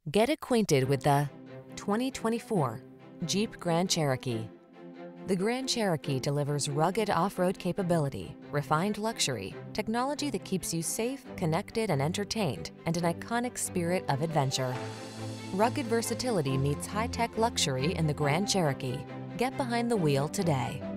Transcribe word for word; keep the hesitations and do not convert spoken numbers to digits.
Get acquainted with the twenty twenty-four Jeep Grand Cherokee. The Grand Cherokee delivers rugged off-road capability, refined luxury, technology that keeps you safe, connected, and entertained, and an iconic spirit of adventure. Rugged versatility meets high-tech luxury in the Grand Cherokee. Get behind the wheel today.